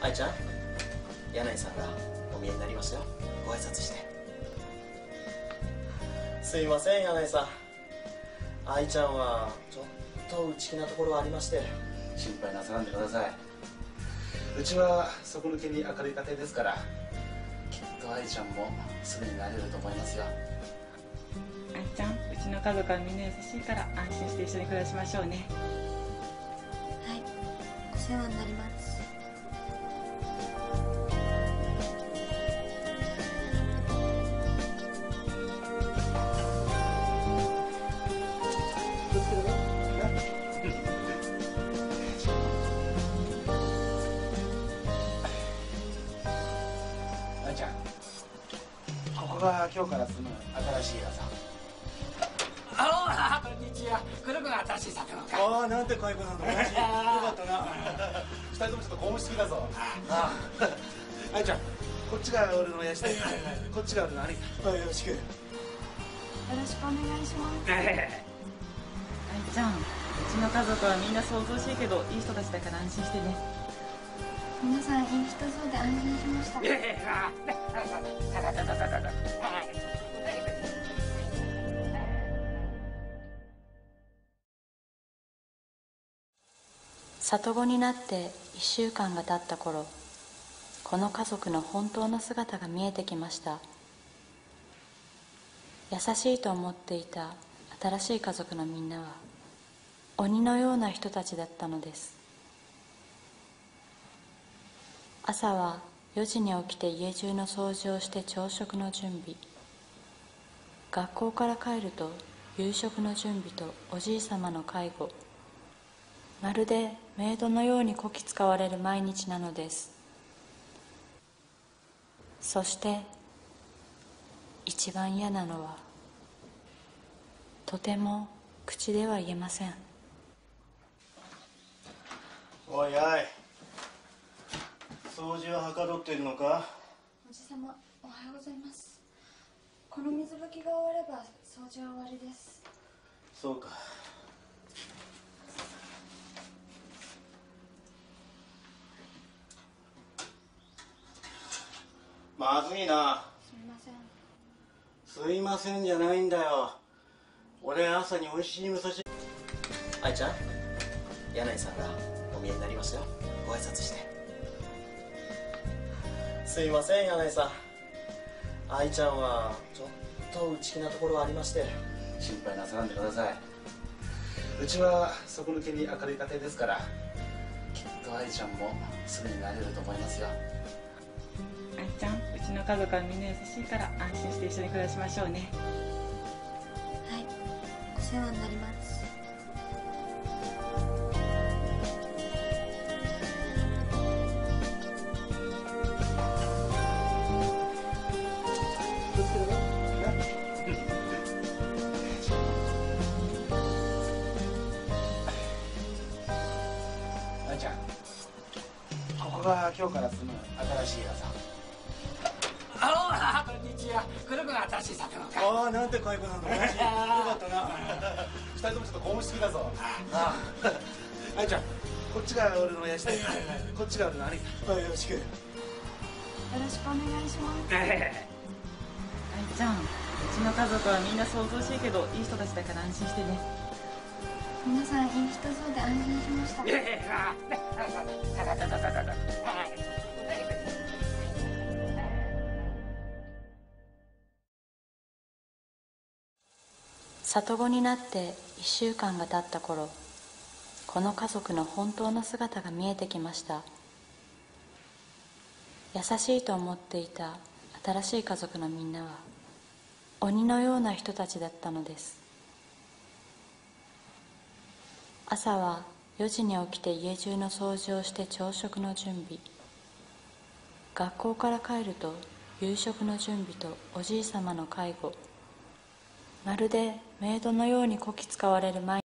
愛ちゃん、柳井さんがお見えになりましたよ。ご挨拶して。すいません、柳井さん。愛ちゃんはちょっと内気なところはありまして。 心配なさらんでください。うちは底抜けに明るい家庭ですから、きっと愛ちゃんもすぐになれると思いますよ。 愛ちゃん、うちの家族はみんな優しいから安心して一緒に暮らしましょうね。 はい、お世話になります。 愛ちゃん、ここが今日から住む新しい家さん。 こんにちは。この子が新しい里のか。 ああ、なんて介護なんだ。よかったな。 二人ともちょっと興奮しすぎだぞ。愛ちゃん、こっちが俺の親父で、こっちが俺の兄さん。 よろしく。 よろしくお願いします。 愛ちゃん、うちの家族はみんな騒々しいけどいい人たちだから安心してね。 皆さんいい人そうで安心しました。 里子になって1週間が経った頃、この家族の本当の姿が見えてきました。優しいと思っていた新しい家族のみんなは鬼のような人たちだったのです。朝は4時に起きて家中の掃除をして朝食の準備、学校から帰ると夕食の準備とおじいさまの介護、まるでメイドのようにこき使われる毎日なのです。そして一番嫌なのは、とても口では言えません。 おいおい、掃除ははかどっているのか。 おじさま、おはようございます。この水拭きが終われば掃除は終わりです。 そうか。まずいな。 すみません。 すいませんじゃないんだよ。俺朝に美味しい味噌汁。愛ちゃん、柳井さんがお見えになりましたよ。ご挨拶して。すいません、柳井さん。愛ちゃんはちょっと内気なところはありまして。 心配なさらんでください。うちは底抜けに明るい家庭ですから、きっと愛ちゃんもすぐになれると思いますよ。 愛ちゃん、うちの家族はみんな優しいから安心して一緒に暮らしましょうね。 はい、お世話になります。 愛ちゃん、ここが今日から住む新しい家さん。 こんにちは。この子が新しい里のか。 ああ、なんて介護なんだ。よかったな。 二人ともちょっと興奮しすぎだぞ。愛ちゃん、こっちが俺の親父で、こっちが俺の兄さん。 よろしく。 よろしくお願いします。 愛ちゃん、うちの家族はみんな騒々しいけどいい人たちだから安心してね。 皆さんいい人そうで安心しました。 里子になって1週間が経った頃、この家族の本当の姿が見えてきました。優しいと思っていた新しい家族のみんなは鬼のような人たちだったのです。朝は4時に起きて家中の掃除をして朝食の準備、学校から帰ると夕食の準備とおじいさまの介護、まるでメイドのようにこき使われる毎日